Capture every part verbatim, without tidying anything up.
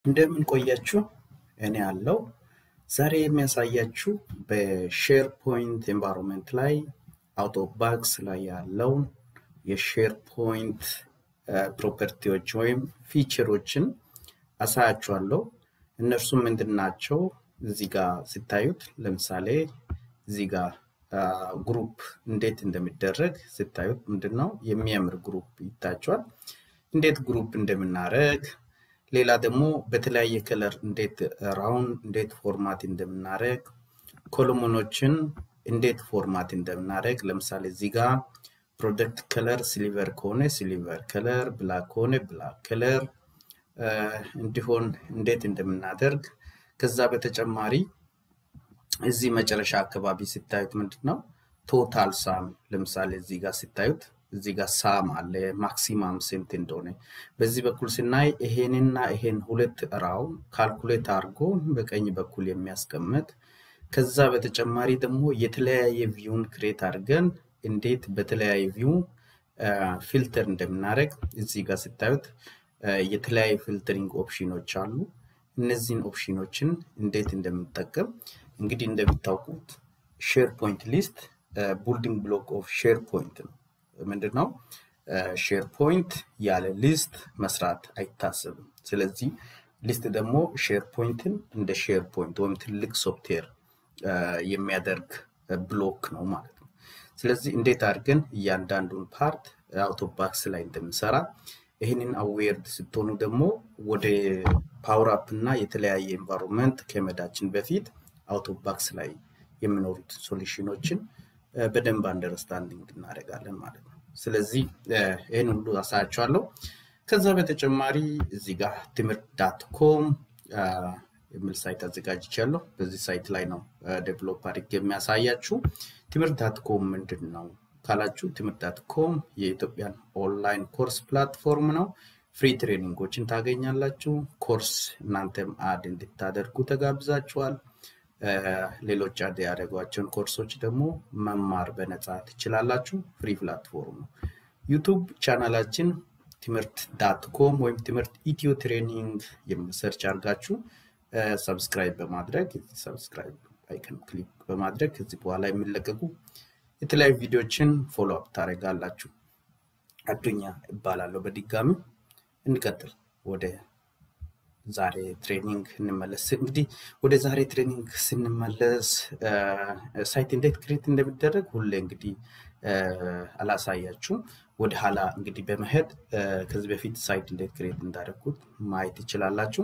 እንደምን ቆያችሁ እኔ አለው ዛሬ የሚያሳያችሁ በሼርፖይንት ኤንቫይሮንመንት ላይ አውት ኦፍ ባክስ ላይ ያለው የሼርፖይንት ፕሮፐርቲዎች ወይም ፊቸሮችን አሳያችኋለሁ እነርሱም ምንድናቸው እዚህ ጋር ሲታዩት ለምሳሌ እዚህ ጋር ግሩፕ እንዴት እንደሚደረግ ሲታዩት ምንድነው የሚያምር ግሩፕ ይታያችኋል እንዴት ግሩፕ እንደምናረግ ሌላ ደግሞ በተለያየ ከለር እንዴት ራውንድ እንዴት ፎርማት እንደምናረግ ኮሎሞኖችን እንዴት ፎርማት እንደምናረግ ለምሳሌ እዚህ ጋር ፕሮዳክት ከለር ሲልቨር ከሆነ ሲልቨር ከለር ብላክ ከሆነ ብላክ ከለር እንዲሆን እንዴት እንደምናደርግ ከዛ በተጨማሪ እዚህ መጨረሻ አካባቢ ሲታዩት ምንድነው ቶታል ሳም ለምሳሌ እዚህ ጋር ሲታዩት እዚህ ጋር ሳም አለ ማክሲማም ሴንት እንደሆነ በዚህ በኩል ስናይ ይሄንና ይሄን ሁለት ራው ካልኩሌት አድርጎ በቀኝ በኩል የሚያስቀምጥ ከዛ በተጨማሪ ደግሞ የተለያየ ቪውን ክሬት አድርገን እንዴት በተለያየ ቪው ፊልተር እንደምናረግ እዚህ ጋር ሲታዩት የተለያየ ፊልተሪንግ ኦፕሽኖች አሉ እነዚህን ኦፕሽኖችን እንዴት እንደምንጠቀም እንግዲህ እንደምታውቁት ሼርፖይንት ሊስት ቢልዲንግ ብሎክ ኦፍ ሼርፖይንት ነው ምንድነው ሼርፖይንት ያለ ሊስት መስራት አይታሰብም ስለዚህ ሊስት ደግሞ ሼርፖይንትን እንደ ሼርፖይንት ወይም ትልቅ ሶፍትዌር የሚያደርግ ብሎክ ነው ማለት ነው ስለዚህ እንዴት አድርገን እያንዳንዱን ፓርት አውት ኦፍ ባክስ ላይ እንደምንሰራ ይሄንን አዌርድ ስትሆኑ ደግሞ ወደ ፓወር አፕ እና የተለያየ ኤንቫይሮንመንት ከመዳችን በፊት አውት ኦፍ ባክስ ላይ የሚኖሩት ሶሉሽኖችን በደንብ አንደርስታንዲንግ እናደርጋለን ማለት ነው ስለዚህ ይሄን ሁሉ አሳያችኋለሁ ከዛ በተጨማሪ እዚህ ጋር ትምህርት ዶት ኮም የሚል ሳይት አዘጋጅቻለሁ በዚህ ሳይት ላይ ነው ዴቨሎፕ አድርጌ የሚያሳያችሁ ትምህርት ዶት ኮም ምንድነው ካላችሁ ትምህርት ዶት ኮም የኢትዮጵያን ኦንላይን ኮርስ ፕላትፎርም ነው ፍሪ ትሬኒንጎችን ታገኛላችሁ ኮርስ እናንተም አድ እንድታደርጉ ተጋብዛችኋል ሌሎች አድ ያደረጓቸውን ኮርሶች ደግሞ መማር በነፃ ትችላላችሁ ፍሪ ፕላትፎርም ነው ዩቲዩብ ቻናላችን ትምህርት ዶት ኮም ወይም ትምህርት ኢትዮ ትሬኒንግ የሚል ሰርች አድርጋችሁ ሰብስክራይብ በማድረግ ሰብስክራይብ አይከን ክሊክ በማድረግ እዚህ በኋላ የሚለቀቁ የተለያዩ ቪዲዮዎችን ፎሎ አፕ ታደርጋላችሁ አዱኛ ይባላል በድጋሚ እንቀጥል ወደ ዛሬ ትሬኒንግ እንመለስ እንግዲህ ወደ ዛሬ ትሬኒንግ ስንመለስ ሳይት እንዴት ክሬት እንደሚደረግ ሁሌ እንግዲህ አላሳያችሁ ወደ ኋላ እንግዲህ በመሄድ ከዚህ በፊት ሳይት እንዴት ክሬት እንዳደረኩት ማየት ይችላልላችሁ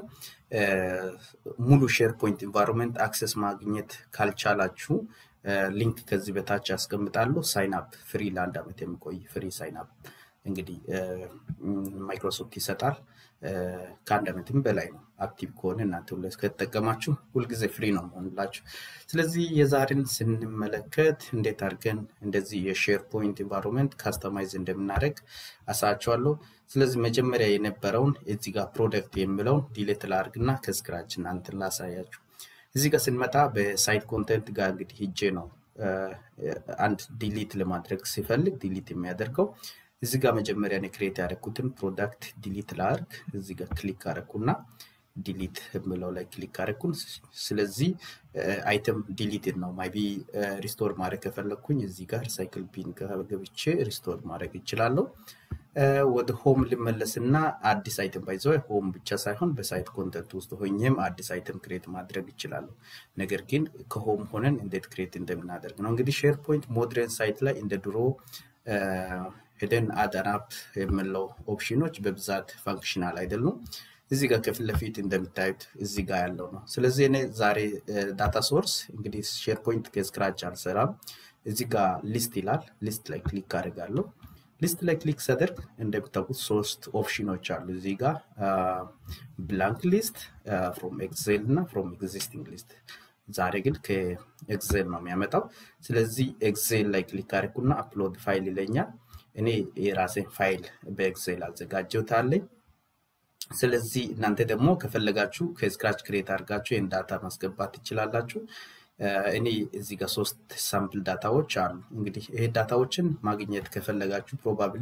ሙሉ ሼርፖይንት ኤንቫይሮንመንት አክሰስ ማግኘት ካልቻላችሁ ሊንክ ከዚህ በታች አስቀምጣለሁ ሳይን አፕ ፍሪ ላንድ አመት የሚቆይ ፍሪ ሳይን አፕ እንግዲህ ማይክሮሶፍት ይሰጣል ከአንድ አመትም በላይ ነው አክቲቭ ከሆነ እናንተ ሁሉ ከተጠቀማችሁ ሁሉ ጊዜ ፍሪ ነው ማለት ስለዚህ የዛሬን ስንመለከት እንዴት አድርገን እንደዚህ የሼርፖይንት ኤንቫይሮንመንት ካስተማይዝ እንደምናደርግ አሳያችኋለሁ ስለዚህ መጀመሪያ የነበረውን እዚህ ጋር ፕሮዳክት የሚለው ዲሊት ላድርግና ከስክራች እናንተ ላሳያችሁ እዚህ ጋር ስንመጣ በሳይት ኮንቴንት ጋር እንግዲህ ሂጄ ነው አንድ ዲሊት ለማድረግ ሲፈልግ ዲሊት የሚያደርገው እዚህ ጋር መጀመሪያ ነው ክሬት ያደረኩትን ፕሮዳክት ዲሊት ላድርግ እዚህ ጋር ክሊክ አደረኩና ዲሊት የሚለው ላይ ክሊክ አደረኩን ስለዚህ አይተም ዲሊት ነው ማይቢ ሪስቶር ማድረግ ከፈለኩኝ እዚህ ጋር ሳይክል ቢን ጋር ገብቼ ሪስቶር ማድረግ ይችላልው ወደ ሆም ልመለስና አዲስ አይተም ባይዘው ሆም ብቻ ሳይሆን በሳይት ኮንቴንት ውስጥ ሆኜም አዲስ አይተም ክሬት ማድረግ ይችላል ነገር ግን ከሆም ሆነን እንዴት ክሬት እንደምናደርግ ነው እንግዲህ ሼርፖይንት ሞደርን ሳይት ላይ እንደ ድሮ ሄደን አድ አፕ የሚለው ኦፕሽኖች በብዛት ፋንክሽናል አይደሉም እዚህ ጋር ከፊት ለፊት እንደምታዩት እዚህ ጋር ያለው ነው ስለዚህ እኔ ዛሬ ዳታ ሶርስ እንግዲህ ሼርፖይንት ከስክራች አልሰራም እዚህ ጋር ሊስት ይላል ሊስት ላይ ክሊክ አደርጋለሁ ሊስት ላይ ክሊክ ሳደርግ እንደምታውቁት ሶስት ኦፕሽኖች አሉ እዚህ ጋር ብላንክ ሊስት ፍሮም ኤክሴል እና ፍሮም ኤግዚስቲንግ ሊስት ዛሬ ግን ከኤክሴል ነው የሚያመጣው ስለዚህ ኤክሴል ላይ ክሊክ አድርጉና አፕሎድ ፋይል ይለኛል እኔ የራሴን ፋይል በኤክሴል አዘጋጅቼዋለሁ ስለዚህ እናንተ ደግሞ ከፈለጋችሁ ከስክራች ክሬት አድርጋችሁ ይሄን ዳታ ማስገባት ትችላላችሁ እኔ እዚህ ጋር ሶስት ሳምፕል ዳታዎች አሉ። እንግዲህ ይሄ ዳታዎችን ማግኘት ከፈለጋችሁ ፕሮባብሊ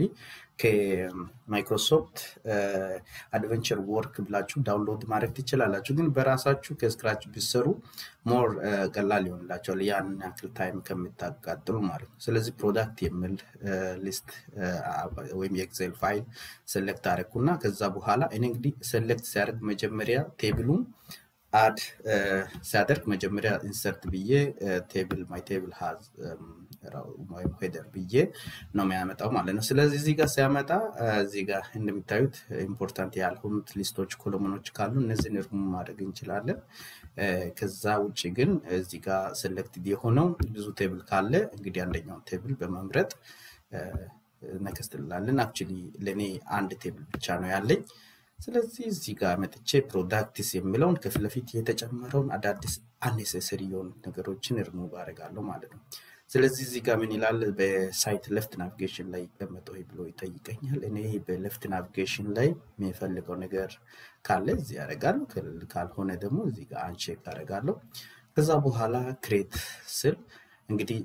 ከማይክሮሶፍት አድቨንቸር ወርክ ብላችሁ ዳውንሎድ ማድረግ ትችላላችሁ። ግን በራሳችሁ ከስክራች ቢሰሩ ሞር ቀላል ይሆንላችኋል ያን ያክል ታይም ከምታቃጥሉ ማለት ነው። ስለዚህ ፕሮዳክት የሚል ሊስት ወይም የኤክሴል ፋይል ሴሌክት አደረኩና ከዛ በኋላ እኔ እንግዲህ ሴሌክት ሲያደርግ መጀመሪያ ቴብሉን add ሲያደርግ መጀመሪያ ኢንሰርት ብዬ ቴብል ማይ ቴብል ሃዝ ወይም ሄደር ብዬ ነው የሚያመጣው ማለት ነው። ስለዚህ እዚህ ጋር ሲያመጣ እዚህ ጋር እንደምታዩት ኢምፖርታንት ያልሆኑት ሊስቶች ኮሎሞኖች ካሉ እነዚህን ሪሙቭ ማድረግ እንችላለን። ከዛ ውጪ ግን እዚህ ጋር ሴሌክትድ የሆነው ብዙ ቴብል ካለ እንግዲህ አንደኛው ቴብል በመምረጥ ነክስት እንላለን። አክቹሊ ለኔ አንድ ቴብል ብቻ ነው ያለኝ። ስለዚህ እዚህ ጋር መጥቼ ፕሮዳክትስ የሚለውን ከፊት ለፊት የተጨመረውን አዳዲስ አንኔሰሰሪ የሆኑ ነገሮችን ሪሙቭ አደርጋለሁ ማለት ነው። ስለዚህ እዚህ ጋር ምን ይላል በሳይት ሌፍት ናቪጌሽን ላይ ይቀመጠው ብሎ ይጠይቀኛል። እኔ በሌፍት ናቪጌሽን ላይ የሚፈልገው ነገር ካለ እዚህ ያደርጋለሁ፣ ካልሆነ ደግሞ እዚህ ጋር አንቼክ አደርጋለሁ። ከዛ በኋላ ክሬት ስል እንግዲህ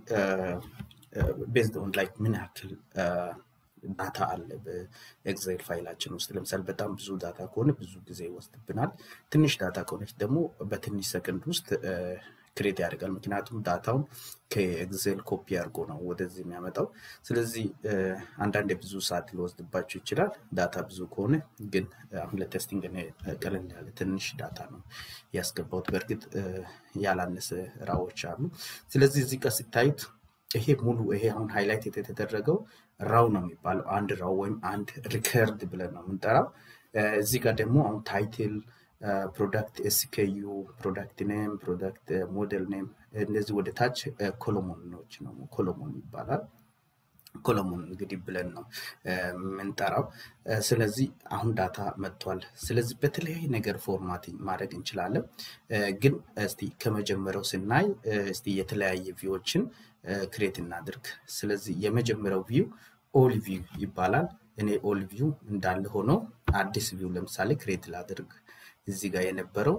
ቤዝድ ኦን ላይክ ምን ያክል ዳታ አለ በኤክሴል ፋይላችን ውስጥ። ለምሳሌ በጣም ብዙ ዳታ ከሆነ ብዙ ጊዜ ይወስድብናል። ትንሽ ዳታ ከሆነች ደግሞ በትንሽ ሰከንድ ውስጥ ክሬት ያደርጋል። ምክንያቱም ዳታውን ከኤክሴል ኮፒ አድርጎ ነው ወደዚህ የሚያመጣው። ስለዚህ አንዳንዴ ብዙ ሰዓት ሊወስድባችሁ ይችላል ዳታ ብዙ ከሆነ። ግን አሁን ለቴስቲንግ እኔ ቀለል ያለ ትንሽ ዳታ ነው ያስገባሁት። በእርግጥ ያላነሰ ራዎች አሉ። ስለዚህ እዚህ ጋር ሲታዩት ይሄ ሙሉ ይሄ አሁን ሃይላይት የተደረገው ራው ነው የሚባለው። አንድ ራው ወይም አንድ ሪከርድ ብለን ነው የምንጠራው። እዚህ ጋር ደግሞ አሁን ታይትል፣ ፕሮዳክት ኤስኬዩ፣ ፕሮዳክት ኔም፣ ፕሮዳክት ሞዴል ኔም እንደዚህ ወደ ታች ኮሎሞኖች ነው ኮሎሞን ይባላል። ኮሎሞን እንግዲህ ብለን ነው የምንጠራው። ስለዚህ አሁን ዳታ መጥቷል። ስለዚህ በተለያየ ነገር ፎርማቲንግ ማድረግ እንችላለን። ግን እስቲ ከመጀመሪያው ስናይ እስቲ የተለያየ ቪዎችን ክሬት እናድርግ። ስለዚህ የመጀመሪያው ቪው ኦል ቪው ይባላል። እኔ ኦል ቪው እንዳለ ሆኖ አዲስ ቪው ለምሳሌ ክሬት ላድርግ። እዚህ ጋር የነበረው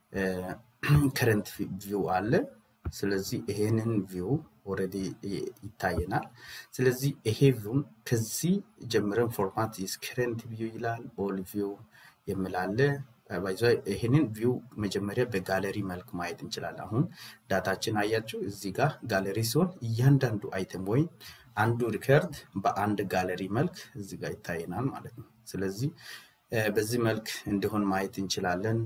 ከረንት ቪው አለ። ስለዚህ ይሄንን ቪው ኦሬዲ ይታየናል። ስለዚህ ይሄ ቪው ከዚህ ጀምረን ፎርማት ኢዝ ከረንት ቪው ይላል። ኦል ቪው የሚላለ ባይዘይ ይሄንን ቪው መጀመሪያ በጋለሪ መልክ ማየት እንችላለን። አሁን ዳታችን አያችሁ እዚህ ጋር ጋለሪ ሲሆን እያንዳንዱ አይተም ወይ አንዱ ሪከርድ በአንድ ጋለሪ መልክ እዚህ ጋር ይታየናል ማለት ነው። ስለዚህ በዚህ መልክ እንዲሆን ማየት እንችላለን።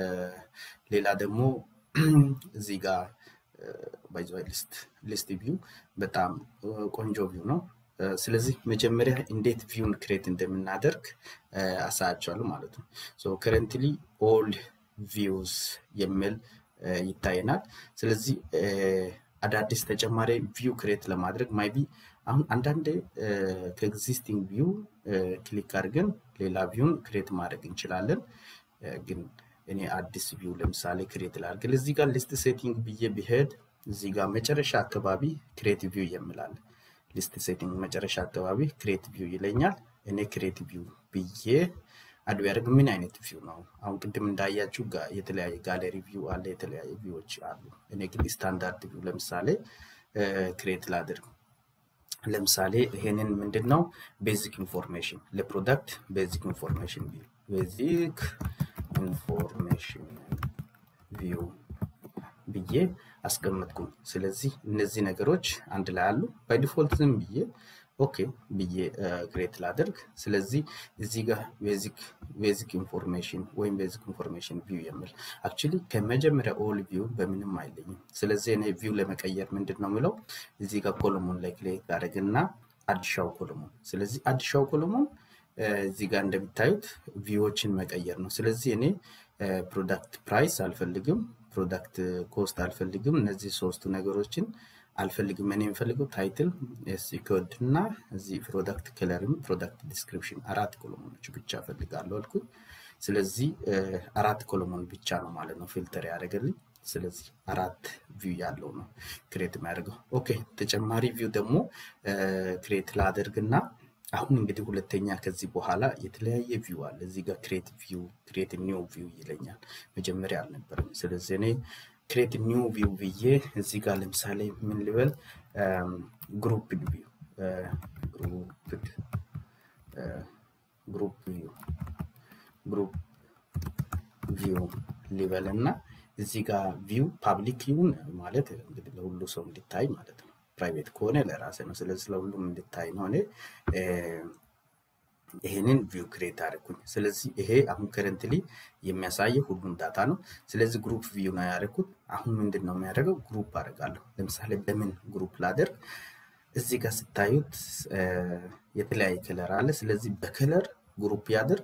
ሌላ ደግሞ እዚህ ጋር ባይዘይ ሊስት ሊስት ቪው በጣም ቆንጆ ቪው ነው። ስለዚህ መጀመሪያ እንዴት ቪውን ክሬት እንደምናደርግ አሳያችኋለሁ ማለት ነው። ሶ ከረንትሊ ኦል ቪውስ የሚል ይታየናል። ስለዚህ አዳዲስ ተጨማሪ ቪው ክሬት ለማድረግ ማይቢ አሁን አንዳንዴ ከኤግዚስቲንግ ቪው ክሊክ አድርገን ሌላ ቪውን ክሬት ማድረግ እንችላለን። ግን እኔ አዲስ ቪው ለምሳሌ ክሬት ላድርግ። እዚህ ጋር ሊስት ሴቲንግ ብዬ ቢሄድ እዚህ ጋር መጨረሻ አካባቢ ክሬት ቪው የሚላል ሊስት ሴቲንግ መጨረሻ አካባቢ ክሬት ቪው ይለኛል። እኔ ክሬት ቪው ብዬ አድ ያደርግ ምን አይነት ቪው ነው? አሁን ቅድም እንዳያችሁ የተለያየ ጋለሪ ቪው አለ፣ የተለያየ ቪዎች አሉ። እኔ ግን ስታንዳርድ ቪው ለምሳሌ ክሬት ላድርግ። ለምሳሌ ይሄንን ምንድነው ቤዚክ ኢንፎርሜሽን ለፕሮዳክት ቤዚክ ኢንፎርሜሽን ቪው ቤዚክ ኢንፎርሜሽን ቪው ብዬ አስቀምጥኩኝ። ስለዚህ እነዚህ ነገሮች አንድ ላይ አሉ። ባይ ዲፎልት ዝም ብዬ ኦኬ ብዬ ክሬት ላድርግ። ስለዚህ እዚህ ጋር ቤዚክ ቤዚክ ኢንፎርሜሽን ወይም ቤዚክ ኢንፎርሜሽን ቪው የሚል አክቹሊ ከመጀመሪያ ኦል ቪው በምንም አይለኝም። ስለዚህ እኔ ቪው ለመቀየር ምንድነው የምለው እዚህ ጋር ኮሎሞን ላይ ክሊክ አድርግና አዲሻው ኮሎሞን። ስለዚህ አዲሻው ኮሎሞን እዚህ ጋር እንደምታዩት ቪዎችን መቀየር ነው። ስለዚህ እኔ ፕሮዳክት ፕራይስ አልፈልግም፣ ፕሮዳክት ኮስት አልፈልግም። እነዚህ ሶስቱ ነገሮችን አልፈልግም። እኔ የምፈልገው ታይትል ኤስ ኮድ እና እዚህ ፕሮዳክት ከለርም ፕሮዳክት ዲስክሪፕሽን አራት ኮሎሞኖች ብቻ ፈልጋለሁ አልኩኝ። ስለዚህ አራት ኮሎሞን ብቻ ነው ማለት ነው ፊልተር ያደርግልኝ። ስለዚህ አራት ቪው ያለው ነው ክሬት የሚያደርገው። ኦኬ ተጨማሪ ቪው ደግሞ ክሬት ላድርግና አሁን እንግዲህ ሁለተኛ ከዚህ በኋላ የተለያየ ቪው አለ። እዚህ ጋር ክሬት ቪው ክሬት ኒው ቪው ይለኛል። መጀመሪያ አልነበረም። ስለዚህ እኔ create new view ብዬ እዚህ ጋር ለምሳሌ ምን ልበል grouped view grouped group view group view ልበልና እዚህ ጋር view public ይሁን ማለት እንግዲህ ለሁሉ ሰው እንዲታይ ማለት ነው ፕራይቬት ከሆነ ለራሴ ነው ስለዚህ ለሁሉም እንዲታይ ነው እኔ ይሄንን view create አደረኩኝ ስለዚህ ይሄ አሁን currently የሚያሳየው ሁሉም ዳታ ነው ስለዚህ group view ነው ያደረኩት አሁን ምንድነው የሚያደርገው group አደርጋለሁ ለምሳሌ በምን group ላደርግ እዚህ ጋር ስታዩት የተለያየ ከለር አለ ስለዚህ በከለር group ያደርግ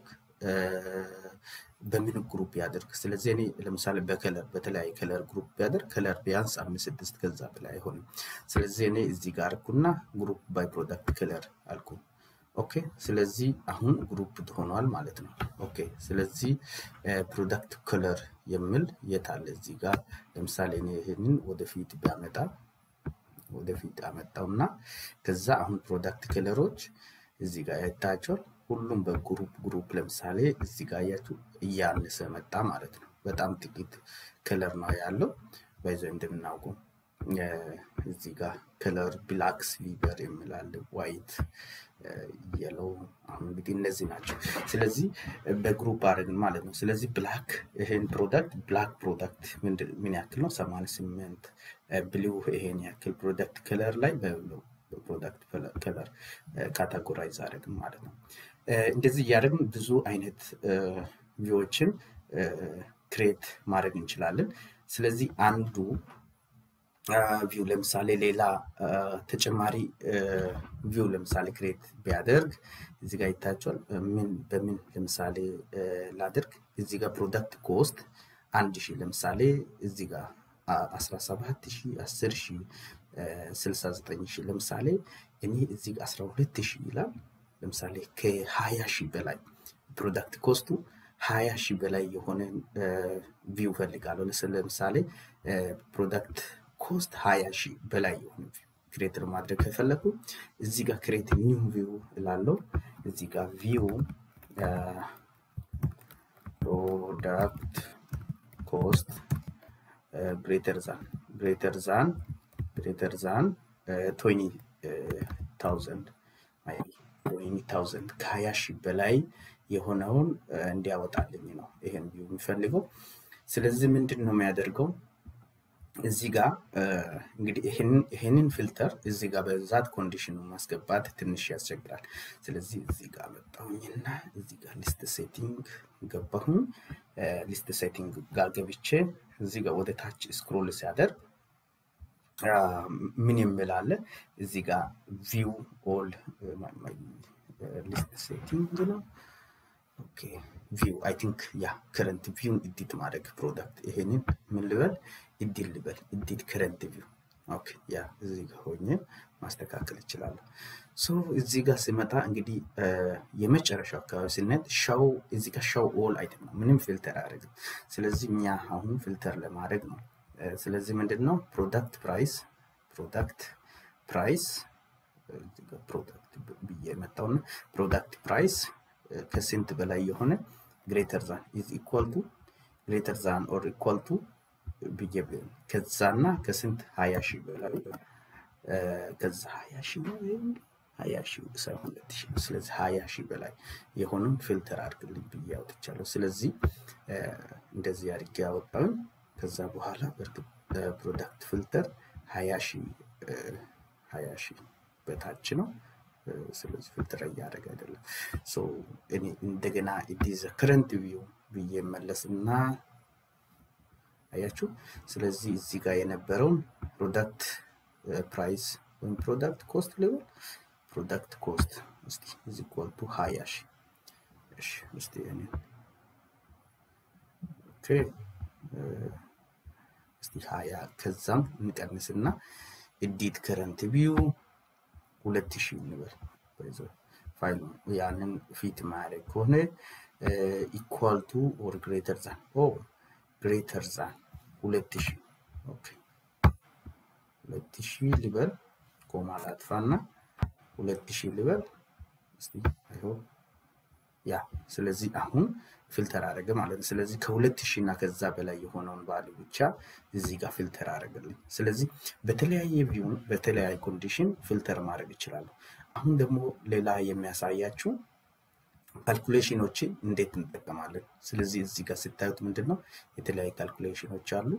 በምን group ያደርግ ስለዚህ እኔ ለምሳሌ በከለር በተለያየ ከለር group ያደርግ ከለር ቢያንስ አምስት ስድስት ከዛ በላይ ሆነ ስለዚህ እኔ እዚህ ጋር አርኩና group by product color አልኩ ኦኬ ስለዚህ አሁን group ሆኗል ማለት ነው ኦኬ ስለዚህ product color የሚል የታለ እዚህ ጋር ለምሳሌ እኔ ይሄንን ወደፊት ቢያመጣ ወደፊት አመጣውና ከዛ አሁን product colorዎች እዚህ ጋር ያታቸው ሁሉም በግሩፕ ግሩፕ ለምሳሌ እዚህ ጋር ያያችሁ እያነሰ መጣ ማለት ነው በጣም ጥቂት ከለር ነው ያለው በዚህ እንደምናውቀው እዚህ ጋር ከለር ብላክ ሲልቨር የሚላል ዋይት yellow አሁን እንግዲህ እነዚህ ናቸው ስለዚህ በግሩፕ አድርገን ማለት ነው ስለዚህ ብላክ ይሄን ፕሮዳክት ብላክ ፕሮዳክት ምን ያክል ነው ሰማንያ ስምንት ብሉ ይሄን ያክል ፕሮዳክት ከለር ላይ በፕሮዳክት ከለር ካታጎራይዝ አድርገን ማለት ነው እንደዚህ ያደርግን ብዙ አይነት ቪዎችን ክሬት ማድረግ እንችላለን ስለዚህ አንዱ ቪው ለምሳሌ ሌላ ተጨማሪ ቪው ለምሳሌ ክሬት ቢያደርግ እዚህ ጋር ይታያችኋል ምን በምን ለምሳሌ ላደርግ እዚህ ጋር ፕሮዳክት ኮስት አንድ ሺህ ለምሳሌ እዚህ ጋር አስራ ሰባት ሺህ አስር ሺህ ስልሳ ዘጠኝ ሺህ ለምሳሌ እኔ እዚህ ጋር አስራ ሁለት ሺህ ይላል ለምሳሌ ከ20 ሺህ በላይ ፕሮዳክት ኮስቱ ሃያ ሺህ በላይ የሆነ ቪው ፈልጋለሁ ለምሳሌ ፕሮዳክት ኮስት ሃያ ሺህ በላይ የሆነ ክሬት ማድረግ ከፈለኩ እዚህ ጋር ክሬት ኒው ቪው እላለሁ እዚህ ጋር ቪው ፕሮዳክት ኮስት greater than greater than greater than twenty thousand አይ twenty thousand ከሃያ ሺህ በላይ የሆነውን እንዲያወጣልኝ ነው ይሄን ቪው የሚፈልገው ስለዚህ ምንድነው የሚያደርገው እዚህ ጋር እንግዲህ ይሄን ይሄንን ፊልተር እዚህ ጋር በዛት ኮንዲሽኑ ማስገባት ትንሽ ያስቸግራል ስለዚህ እዚህ ጋር መጣውኝና እዚህ ጋር ሊስት ሴቲንግ ገባሁኝ ሊስት ሴቲንግ ጋር ገብቼ እዚህ ጋር ወደ ታች ስክሮል ሲያደርግ ምን ይምላል እዚህ ጋር ቪው ኦል ሊስት ሴቲንግ ነው ኦኬ ቪው አይ ቲንክ ያ ከረንት ቪው ኤዲት ማድረግ ፕሮዳክት ይሄንን ምን ልበል ኤዲት ልበል ኤዲት ከረንት ቪው ኦኬ ያ እዚህ ጋር ሆኜ ማስተካከል ይችላል ሶ እዚህ ጋር ሲመጣ እንግዲህ የመጨረሻው አካባቢ ስንት ሻው እዚህ ጋር ሻው ኦል አይተም ነው ምንም ፊልተር አያደርግም ስለዚህ እኛ አሁን ፊልተር ለማድረግ ነው ስለዚህ ምንድነው ፕሮዳክት ፕራይስ ፕሮዳክት ፕራይስ እዚህ ጋር ፕሮዳክት ብዬ መጣውና ፕሮዳክት ፕራይስ ከስንት በላይ የሆነ greater than is equal to greater than or equal to ብዬ ከዛና ከስንት ሃያ ሺህ በላይ ከዛ ሃያ ሺህ ሃያ ሺህ ሳይሆን ሁለት ሺህ ስለዚህ ሃያ ሺህ በላይ የሆነን ፊልተር አድርግልኝ ብዬ አውጥቻለሁ ስለዚህ እንደዚህ አድርጌ አወጣው ከዛ በኋላ ፕሮዳክት ፊልተር ሃያ ሺህ ሃያ ሺህ በታች ነው ስለዚህ ፊልተር ያደርግ አይደለም ሶ እኔ እንደገና it is a current view ብዬ መለስና አያችሁ ስለዚህ እዚህ ጋር የነበረው ፕሮዳክት ፕራይስ ወይም ፕሮዳክት ኮስት ሌቭል ፕሮዳክት ኮስት እስቲ is equal to ሃያ ሺህ እሺ እስቲ እኔ ኦኬ እስቲ ሃያ ከዛም እንቀንስና ኤዲት ከረንት ቪው ሁለት ሺህ እንበል በዛ ፋይል ያንን ፊት ማድረግ ከሆነ equal to or greater than oh greater than ሁለት ሺህ ኦኬ ሁለት ሺህ ልበል ኮማ ላጥፋና ሁለት ሺህ ልበል እስቲ አይሆን ያ ስለዚህ አሁን ፊልተር አደረገ ማለት ነው። ስለዚህ ከሁለት ሺህ እና ከዛ በላይ የሆነውን ቫልዩ ብቻ እዚህ ጋር ፊልተር አደረገልኝ። ስለዚህ በተለያየ ቪው በተለያየ ኮንዲሽን ፊልተር ማድረግ ይችላል። አሁን ደግሞ ሌላ የሚያሳያችሁ ካልኩሌሽኖችን እንዴት እንጠቀማለን። ስለዚህ እዚህ ጋር ስታዩት ምንድነው የተለያየ ካልኩሌሽኖች አሉ።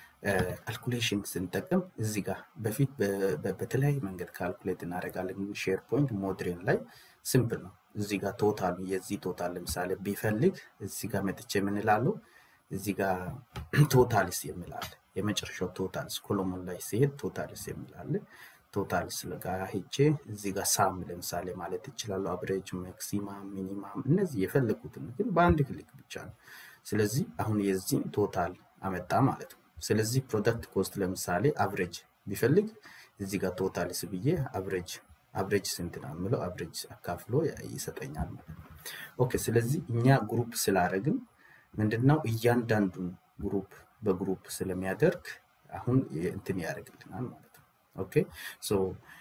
ካልኩሌሽን ስንጠቀም እዚህ ጋር በፊት በተለያየ መንገድ ካልኩሌት እናደርጋለን። ሼር ፖይንት ሞዴል ላይ ሲምፕል ነው። እዚህ ጋር ቶታል የዚህ ቶታል ለምሳሌ ቢፈልግ እዚህ ጋር መጥቼ ምን እላለሁ እዚህ ጋር ቶታልስ የሚላል የመጨረሻው ቶታልስ ኮሎሙን ላይ ሲሄድ ቶታልስ የሚላል ቶታልስ ለጋር ሄጄ እዚህ ጋር ሳም ለምሳሌ ማለት ይችላል። አቨሬጅ ማክሲማም ሚኒማም እነዚህ የፈለጉትን ግን በአንድ ክሊክ ብቻ ነው። ስለዚህ አሁን የዚህ ቶታል አመጣ ማለት ነው። ስለዚህ ፕሮዳክት ኮስት ለምሳሌ አቨሬጅ ቢፈልግ እዚህ ጋር ቶታልስ ብዬ አቨሬጅ አቨሬጅ ስንት ነው ማለት አቨሬጅ አካፍሎ ይሰጠኛል ማለት ነው። ኦኬ ስለዚህ እኛ ግሩፕ ስላደረግን ምንድነው እያንዳንዱን ግሩፕ በግሩፕ ስለሚያደርግ አሁን እንትን ያደርግልናል ማለት ነው። ኦኬ ሶ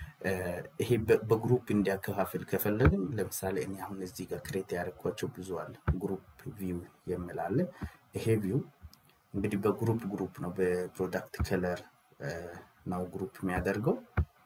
ይሄ በግሩፕ እንዲያከፋፍል ከፈለግን ለምሳሌ እኔ አሁን እዚህ ጋር ክሬት ያደረኳቸው ብዙ አለ ግሩፕ ቪው የሚላል ይሄ ቪው እንግዲህ በግሩፕ ግሩፕ ነው በፕሮዳክት ከለር ነው ግሩፕ የሚያደርገው።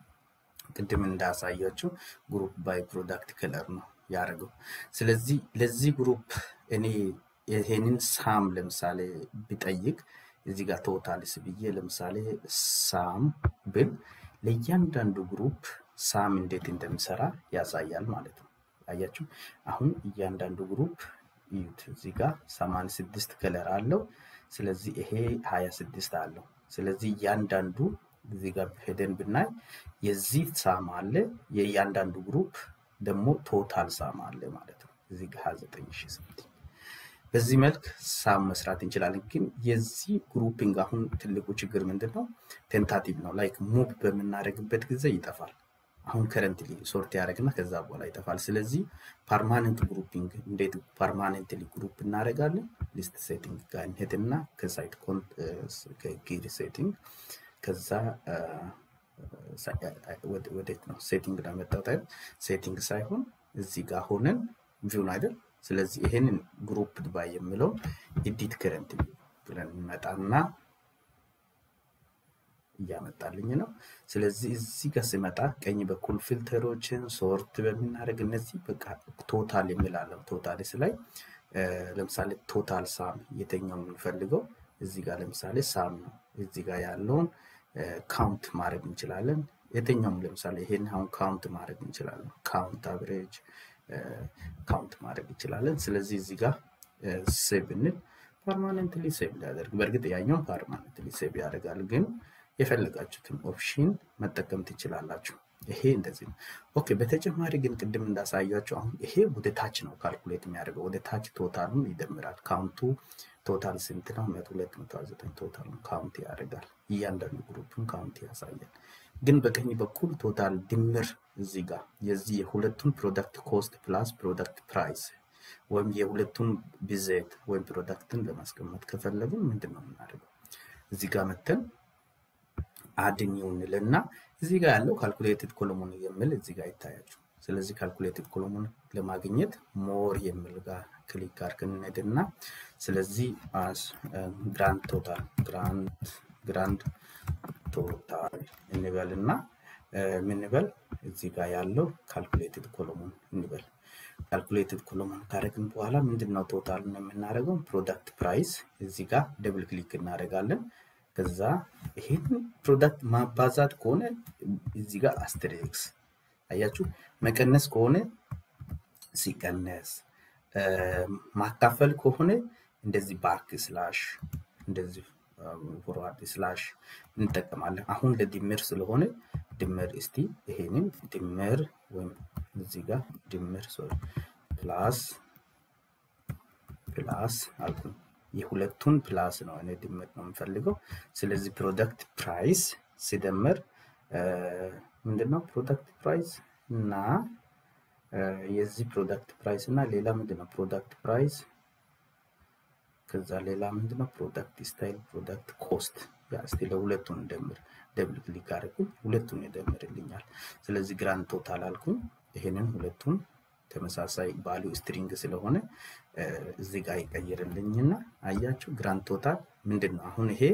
ቅድም እንዳሳያችሁ ግሩፕ ባይ ፕሮዳክት ከለር ነው ያደርገው። ስለዚህ ለዚህ ግሩፕ እኔ ይሄንን ሳም ለምሳሌ ቢጠይቅ እዚህ ጋር ቶታልስ ብዬ ለምሳሌ ሳም ብል ለእያንዳንዱ ግሩፕ ሳም እንዴት እንደሚሰራ ያሳያል ማለት ነው። አያችሁ አሁን እያንዳንዱ ግሩፕ ይዩት እዚህ ጋር ሰማንያ ስድስት ከለር አለው። ስለዚህ ይሄ ሃያ ስድስት አለው። ስለዚህ እያንዳንዱ እዚህ ጋር ሄደን ብናይ የዚህ ሳም አለ የእያንዳንዱ ግሩፕ ደግሞ ቶታል ሳም አለ ማለት ነው። እዚህ ጋር ሃያ ዘጠኝ ሺህ ስምንት በዚህ መልክ ሳም መስራት እንችላለን። ግን የዚህ ግሩፒንግ አሁን ትልቁ ችግር ምንድነው ቴንታቲቭ ነው። ላይክ ሙቭ በመናደርግበት ጊዜ ይጠፋል። አሁን ከረንትሊ ሶርት ያደርግና ከዛ በኋላ ይጠፋል። ስለዚህ ፐርማነንት ግሩፒንግ እንዴት ፐርማነንትሊ ግሩፕ እናደርጋለን ሊስት ሴቲንግ ጋር እንሄድና ከሳይት ኮንት ከጊድ ሴቲንግ ከዛ ወዴት ነው ሴቲንግ ላይ መጣጣይ ሴቲንግ ሳይሆን እዚህ ጋር ሆነን ቪው አይደል። ስለዚህ ይሄንን ግሩፕ ባይ የሚለው ኤዲት ከረንትሊ ብለን እንመጣና ያመጣልኝ ነው። ስለዚህ እዚህ ጋር ሲመጣ ቀኝ በኩል ፊልተሮችን ሶርት በሚናደርግ እነዚህ በቃ ቶታል የሚላለው ቶታልስ ላይ ለምሳሌ ቶታል ሳም የተኛው የምንፈልገው እዚህ ጋር ለምሳሌ ሳም ነው። እዚህ ጋር ያለውን ካውንት ማድረግ እንችላለን። የተኛውም ለምሳሌ ይሄን አሁን ካውንት ማድረግ እንችላለን። ካውንት አቨሬጅ ካውንት ማድረግ እንችላለን። ስለዚህ እዚህ ጋር ሴቭ እንል ፐርማነንትሊ ሴቭ ያደርግ። በእርግጥ ያኛው ፐርማነንትሊ ሴቭ ያደርጋል ግን የፈለጋችሁትን ኦፕሽን መጠቀም ትችላላችሁ። ይሄ እንደዚህ ነው። ኦኬ በተጨማሪ ግን ቅድም እንዳሳያችሁ አሁን ይሄ ወደ ታች ነው ካልኩሌት የሚያደርገው ወደ ታች ቶታሉን ይደምራል። ካውንቱ ቶታል ስንት ነው መቶ ሁለት መቶ ዘጠኝ ቶታል ካውንት ያደርጋል። እያንዳንዱ ግሩፕን ካውንት ያሳያል። ግን በቀኝ በኩል ቶታል ድምር እዚህ ጋር የዚህ የሁለቱን ፕሮዳክት ኮስት ፕላስ ፕሮዳክት ፕራይስ ወይም የሁለቱን ቢዜት ወይም ፕሮዳክትን ለማስቀመጥ ከፈለግን ምንድነው የምናደርገው እዚህ ጋር መተን አድ ኒው እንልና እዚህ ጋር ያለው ካልኩሌትድ ኮሎሙን የሚል እዚህ ጋር ይታያችሁ። ስለዚህ ካልኩሌትድ ኮሎሙን ለማግኘት ሞር የሚል ጋር ክሊክ አድርገን እንሄድና ስለዚህ አስ ግራንድ ቶታል ግራንድ ግራንድ ቶታል እንበልና ምን እንበል እዚህ ጋር ያለው ካልኩሌትድ ኮሎሙን እንበል። ካልኩሌትድ ኮሎሙን ካረግን በኋላ ምንድነው ቶታል ነው የምናደርገው ፕሮዳክት ፕራይስ እዚህ ጋር ደብል ክሊክ እናደርጋለን። ከዛ ይሄን ፕሮዳክት ማባዛት ከሆነ እዚህ ጋር አስተሪክስ አያችሁ መቀነስ ከሆነ ሲቀነስ ማካፈል ከሆነ እንደዚህ ባክ ስላሽ እንደዚህ ፎርዋርድ ስላሽ እንጠቀማለን። አሁን ለድምር ስለሆነ ድምር እስቲ ይሄንን ድምር ወይም እዚህ ጋር ድምር ሶሪ ፕላስ ፕላስ አልኩኝ የሁለቱን ፕላስ ነው እኔ ድምር ነው የምፈልገው። ስለዚህ ፕሮዳክት ፕራይስ ሲደመር ምንድነው ፕሮዳክት ፕራይስ እና የዚህ ፕሮዳክት ፕራይስ እና ሌላ ምንድነው ፕሮዳክት ፕራይስ ከዛ ሌላ ምንድነው ፕሮዳክት ስታይል ፕሮዳክት ኮስት ያ እስቲ ለሁለቱን ደምር ደብል ክሊክ አድርጉ ሁለቱን ይደምርልኛል። ስለዚህ ግራንድ ቶታል አልኩኝ ይሄንን ሁለቱን ተመሳሳይ ቫልዩ ስትሪንግ ስለሆነ እዚህ ጋር ይቀየርልኝና አያችሁ ግራንድ ቶታል ምንድነው አሁን ይሄ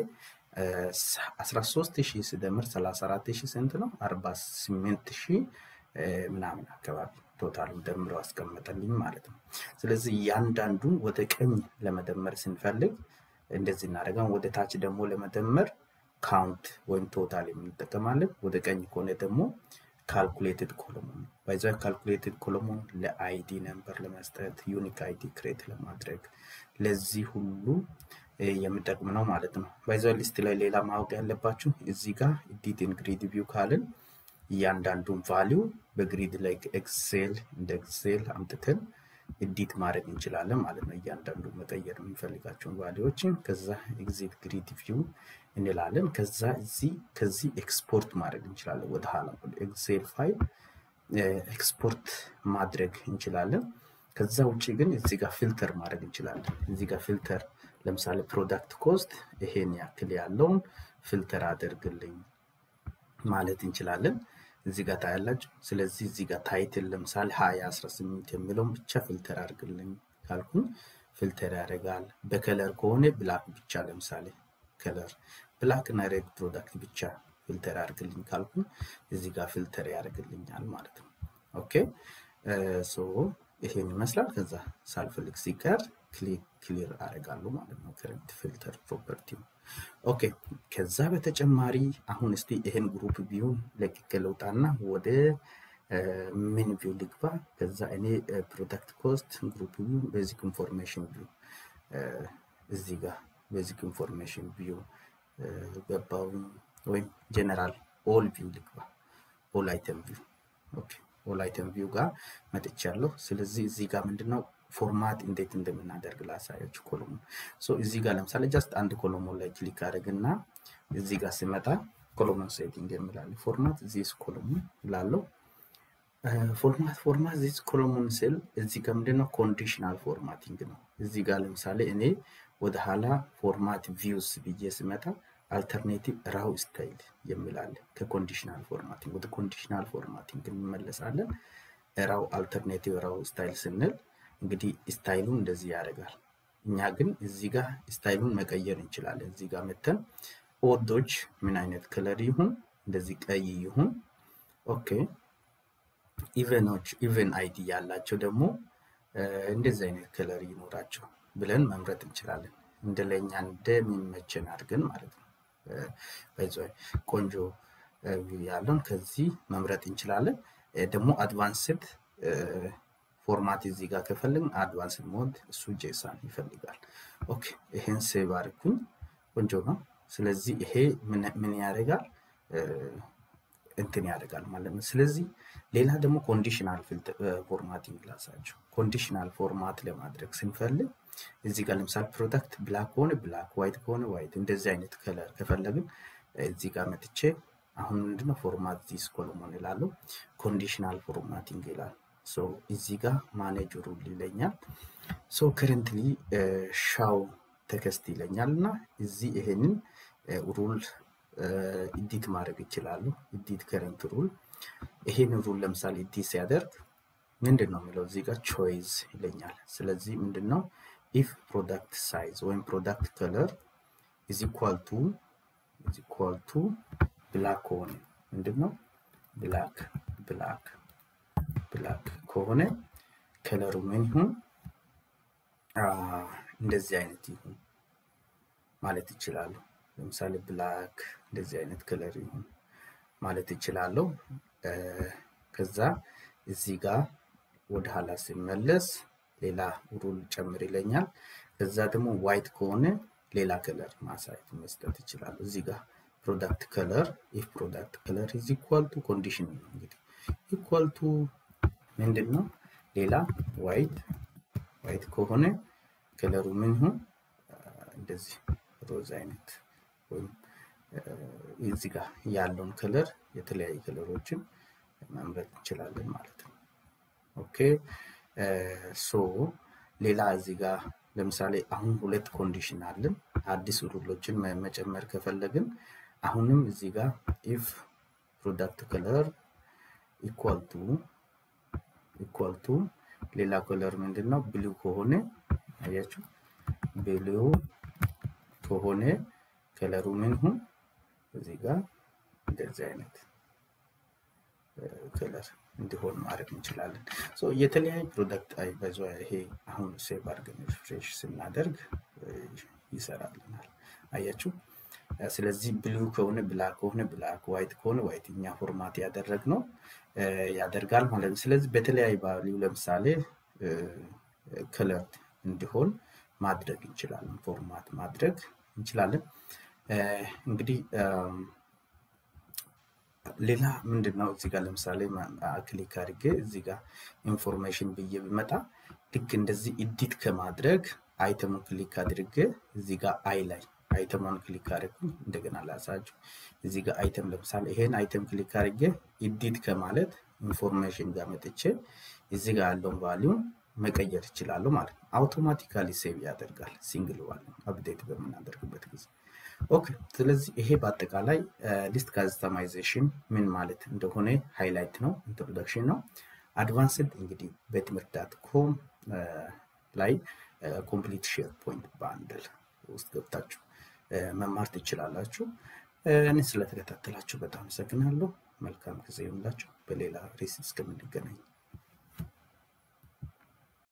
አስራ ሦስት ሺህ ሲደመር ሰላሳ አራት ሺህ ስንት ነው አርባ ስምንት ሺህ ምናምን አካባቢ ቶታሉን ደምሮ አስቀመጠልኝ ማለት ነው ስለዚህ ያንዳንዱን ወደ ቀኝ ለመደመር ስንፈልግ እንደዚህ እናደርጋለን ወደ ታች ደግሞ ለመደመር ካውንት ወይም ቶታል እንጠቀማለን ወደ ቀኝ ከሆነ ደግሞ calculated column ባይዛ calculated column ለአይዲ ነምበር ለመስጠት ዩኒክ አይዲ ክሬት ለማድረግ ለዚህ ሁሉ የሚጠቅም ነው ማለት ነው ባይዛ ሊስት ላይ ሌላ ማወቅ ያለባችሁ እዚህ ጋር ኤዲት ኢን ግሪድ ቪው ካልን ያንዳንዱን ቫልዩ በግሪድ ላይ ኤክሴል እንደ ኤክሴል አምጥተን ኤዲት ማድረግ እንችላለን ማለት ነው ያንዳንዱ መቀየር የምንፈልጋቸውን ቫልዩዎችን ከዛ ኤግዚት ግሪድ ቪው እንላለን ከዛ እዚህ ከዚህ ኤክስፖርት ማድረግ እንችላለን ወደ ኋላ ወደ ኤክሴል ፋይል ኤክስፖርት ማድረግ እንችላለን ከዛ ውጪ ግን እዚህ ጋር ፊልተር ማድረግ እንችላለን እዚህ ጋር ፊልተር ለምሳሌ ፕሮዳክት ኮስት ይሄን ያክል ያለውን ፊልተር አድርግልኝ ማለት እንችላለን እዚህ ጋር ታያላችሁ ስለዚህ እዚህ ጋር ታይትል ለምሳሌ ሃያ አስራ ስምንት የሚለውን ብቻ ፊልተር አድርግልኝ ካልኩኝ ፊልተር ያደርጋል በከለር ከሆነ ብላክ ብቻ ለምሳሌ ከለር ብላክ እና ሬድ ፕሮዳክት ብቻ ፊልተር አድርግልኝ ካልኩኝ እዚህ ጋር ፊልተር ያደርግልኛል ማለት ነው ኦኬ ሶ ይሄን ይመስላል ከዛ ሳልፈልግ ሲቀር ክሊክ ክሊር አደርጋለሁ ማለት ነው ከረንት ፊልተር ፕሮፐርቲ ኦኬ ከዛ በተጨማሪ አሁን እስቲ ይሄን ግሩፕ ቪው ለቅቀለውጣና ወደ ምን ቪው ልግባ ከዛ እኔ ፕሮዳክት ኮስት ግሩፕ ቪው ቤዚክ ኢንፎርሜሽን ቪው እዚህ ጋር ቤዚክ ኢንፎርሜሽን ቪው ገባው ወይ ጀነራል ኦል ቪው ልግባ ኦል አይተም ቪው ኦኬ ኦል አይተም ቪው ጋር መጥቻለሁ ስለዚህ እዚህ ጋር ምንድነው ፎርማት እንዴት እንደምናደርግ ላሳያችሁ ኮሎሙ ሶ እዚህ ጋር ለምሳሌ ጀስት አንድ ኮሎሙ ላይ ክሊክ አድርግና እዚህ ጋር ሲመጣ ኮሎሙ ሴቲንግ የሚላል ፎርማት ዚስ ኮሎሙ ላለው ፎርማት ፎርማት ዚስ ኮሎሙ ስል እዚህ ጋር ምንድነው ኮንዲሽናል ፎርማቲንግ ነው እዚህ ጋር ለምሳሌ እኔ ወደ ኋላ ፎርማት ቪውስ ብዬ ሲመጣ አልተርኔቲቭ ራው ስታይል የሚላል ከኮንዲሽናል ፎርማቲንግ ወደ ኮንዲሽናል ፎርማቲንግ እንመለሳለን ራው አልተርኔቲቭ ራው ስታይል ስንል እንግዲህ ስታይሉን እንደዚህ ያደርጋል እኛ ግን እዚህ ጋር ስታይሉን መቀየር እንችላለን እዚህ ጋር መተን ኦዶች ምን አይነት ከለር ይሁን እንደዚህ ቀይ ይሁን ኦኬ ኢቨኖች ኢቨን አይዲ ያላቸው ደግሞ እንደዚህ አይነት ከለር ይኖራቸው ብለን መምረጥ እንችላለን እንደለኛ እንደሚመቸን አድርገን ማለት ነው በዚህ ቆንጆ ያለን ከዚህ መምረጥ እንችላለን ደግሞ አድቫንስድ ፎርማት እዚህ ጋር ከፈለግን አድቫንስድ ሞድ እሱ ጄሰን ይፈልጋል ኦኬ ይሄን ሴቭ አድርጉኝ ቆንጆ ነው ስለዚህ ይሄ ምን ምን ያደርጋል እንትን ያደርጋል ማለት ነው ስለዚህ ሌላ ደግሞ ኮንዲሽናል ፎርማቲንግ ላሳችሁ ኮንዲሽናል ፎርማት ለማድረግ ስንፈልግ እዚህ ጋር ለምሳሌ ፕሮዳክት ብላክ ሆነ ብላክ ዋይት ሆነ ዋይት እንደዚህ አይነት ከለር ከፈለግን እዚህ ጋር መጥቼ አሁን ምንድነው ፎርማት ዚስ ኮሎሙን ይላሉ ኮንዲሽናል ፎርማቲንግ ይላል ሶ እዚህ ጋር ማኔጅ ሩል ይለኛል ሶ ከረንትሊ ሻው ቴክስት ይለኛልና እዚህ ይሄንን ሩል ኤዲት ማድረግ ይችላል ኤዲት ከረንት ሩል ይሄንን ሩል ለምሳሌ ኤዲት ሲያደርግ ምንድነው የሚለው እዚህ ጋር ቾይስ ይለኛል ስለዚህ ምንድነው if product size when product color is equal to is equal to black ከሆነ ምንድነው black black black ከሆነ ከለሩ ምን ይሁን እንደዚህ አይነት ይሁን ማለት ይችላል ለምሳሌ black እንደዚህ አይነት ከለር ይሁን ማለት ይችላል ከዛ እዚህ ጋር ወደ ኋላ ሲመለስ ሌላ ሩል ጨምር ይለኛል ከዛ ደግሞ ዋይት ከሆነ ሌላ ከለር ማሳየት መስጠት ይችላል እዚህ ጋር ፕሮዳክት ከለር if product color is equal to condition እንግዲህ equal to ምንድነው ሌላ ዋይት ዋይት ከሆነ ከለሩ ምን ይሁን እንደዚህ ሮዝ አይነት ወይ እዚህ ጋር ያለውን ከለር የተለያየ ከለሮችን መምረጥ እንችላለን ማለት ነው ኦኬ ሶ ሌላ እዚህ ጋር ለምሳሌ አሁን ሁለት ኮንዲሽን አለን አዲስ ሩሎችን መጨመር ከፈለግን አሁንም እዚህ ጋር if product color equal to equal to ሌላ ከለር ምንድነው ብሉ ከሆነ አያችሁ ብሉ ከሆነ ከለሩ ምን ሆነ እዚህ ጋር እንደዚህ አይነት ከለር እንዲሆን ማድረግ እንችላለን ሶ የተለያየ ፕሮዳክት አይ በዛ ይሄ አሁን ሴቭ አድርገን ሪፍሬሽ ስናደርግ ይሰራልናል አያችሁ ስለዚህ ብሉ ከሆነ ብላክ ከሆነ ብላክ ዋይት ከሆነ ዋይት እኛ ፎርማት ያደረግነው ያደርጋል ማለት ነው ስለዚህ በተለያየ ቫልዩ ለምሳሌ ከለር እንዲሆን ማድረግ እንችላለን ፎርማት ማድረግ እንችላለን እንግዲህ ሌላ ምንድነው እዚህ ጋር ለምሳሌ ክሊክ አድርጌ እዚህ ጋር ኢንፎርሜሽን ብዬ ብመጣ ልክ እንደዚህ ኤዲት ከማድረግ አይተሙን ክሊክ አድርጌ እዚህ ጋር አይ ላይ አይተሙን ክሊክ አድርጌ እንደገና ላሳችሁ እዚህ ጋር አይተም ለምሳሌ ይሄን አይተም ክሊክ አድርጌ ኤዲት ከማለት ኢንፎርሜሽን ጋር መጥቼ እዚህ ጋር ያለውን ቫልዩ መቀየር ይችላል ማለት ነው አውቶማቲካሊ ሴቭ ያደርጋል ሲንግል ቫልዩ አፕዴት በመናደርግበት ጊዜ ኦኬ ስለዚህ ይሄ በአጠቃላይ ሊስት ካስተማይዜሽን ምን ማለት እንደሆነ ሃይላይት ነው ኢንትሮዳክሽን ነው አድቫንስድ እንግዲህ በትምህርት ዶት ኮም ላይ ኮምፕሊት ሼር ፖይንት ባንድል ውስጥ ገብታችሁ መማር ትችላላችሁ እኔ ስለተከታተላችሁ በጣም አመሰግናለሁ መልካም ጊዜ ይሁንላችሁ በሌላ ሪስ እስከምንገናኝ